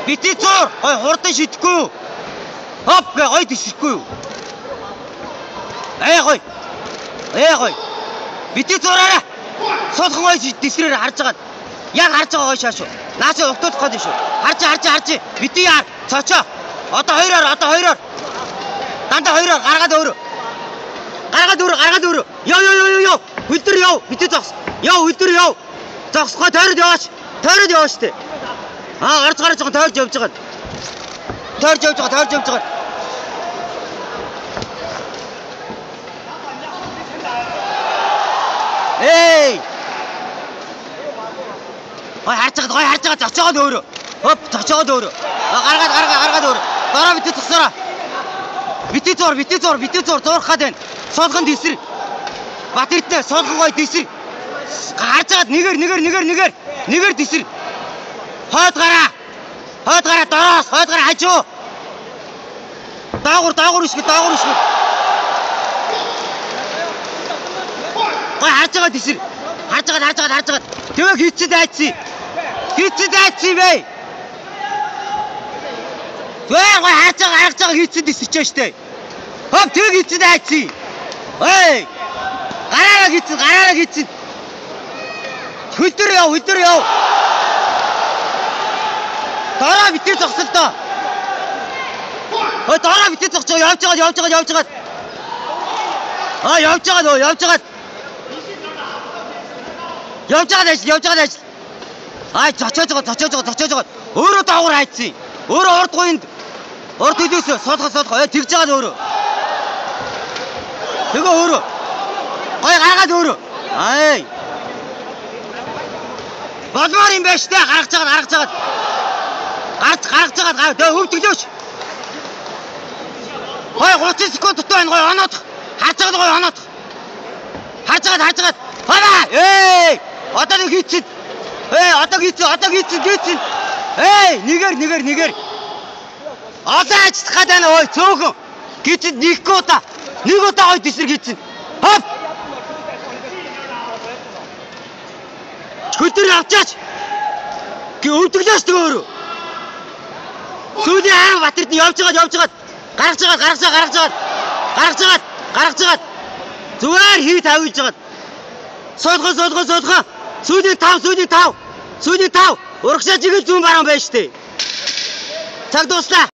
Бити зур. Гой хурдан шидэхгүй юу? Хоп гэ гой тишрэхгүй юу? Гой. Гой. Бити зураарай. Суулхан гой тишрээр харж байгаа. Яг харж байгаа гой шааш. Наасаа өгтөдөх гээд шүү. Харж. Бити яар. Цочоо. Одоо хоёроор. Дандаа хоёроор гаргаад өөрөө. Яв. Үлдэр яв. Бити зогс. Яв үлдэр яв. Зогсгоо тойроод яваач тээ. Гарч байгаа тойрж явж байгаа. Эй! Гой харж байгаа зочоогоод өөрөө. Хоп зочоогоод өөрөө. Гаргаад өөрөө. Дараа бити зогсороо. Бити зур зурх гад байна. Суулганд дэсэр. Бат эрдэнэ суулган гой дэсэр. Гарч байгаа нэгээр дэсэр. Хойд гараа дороос хажуу. Даагур ишгэ. Гой харж байгаа дэсэр. Харж байгаа. Тэгээ хийцэд айцсан бай. Гой харж байгаа хийцэд дэсэрчээ штэ. Хоп тэгээ хийцэд айцсан. Эй! Гараараа хийцэн. Хүлдэр яв. Дараа битээ зогсол доо. Дараа битээ зогсоо явж байгаа. Явж байгаа ажил. Зочоож байгаа. Өөрөө даавар хайцсан. Өөрөө урд гойнд. Урд хөдөөсөө суулгаа. Тэгж байгаа өөрөө. Тэгээ өөрөө. Гой гаргаад өөрөө. Болмоор юм байна штэ. Гаргаж байгаа. Тэгээ өвдөглөөч. Гой 30 секунд дотор байна. Гой оноодох. Харж байгаа. Харж байгаа. Эй! Одоо нэг хийцэн. Одоо хийцэн. Эй! Нэгээр. Одоо ажиллах гээд байна ой цөөхөн. Хийцэн нэг удаа гой дэсэр хийцэн. Хоп! Хүлдэр авчаач. Өвдөглөөч тэгээ өөрөө. Сүүлийн хаан бат эрдэнэ явж байгаа. Гаргаж байгаа. Зүгээр хий тавилж байгаа. Суулгаа. Сүүлийн 5. Урагшаа жигэл зүүн бараан байж штэ. Цаг дуслаа.